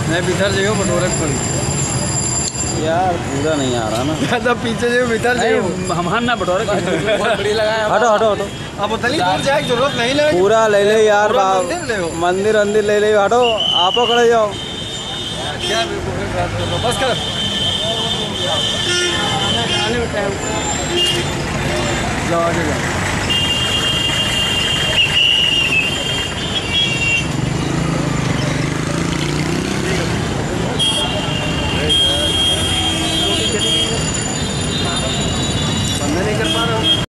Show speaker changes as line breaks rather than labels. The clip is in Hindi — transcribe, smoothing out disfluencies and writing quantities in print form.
मैं भीतर जाइयो बटोरे पर
यार पूरा नहीं आ रहा ना।
ज़्यादा पीछे जाइयो भीतर जाइयो
हम ना बटोरे
बड़ी लगाया।
हटो हटो हटो।
अब उतनी दूर जाए की जरूरत नहीं लगे।
पूरा ले ले यार। मंदिर वंदिर ले ले। हटो आप खड़े जाओ।
क्या बस कर जाओ आगे जाओ।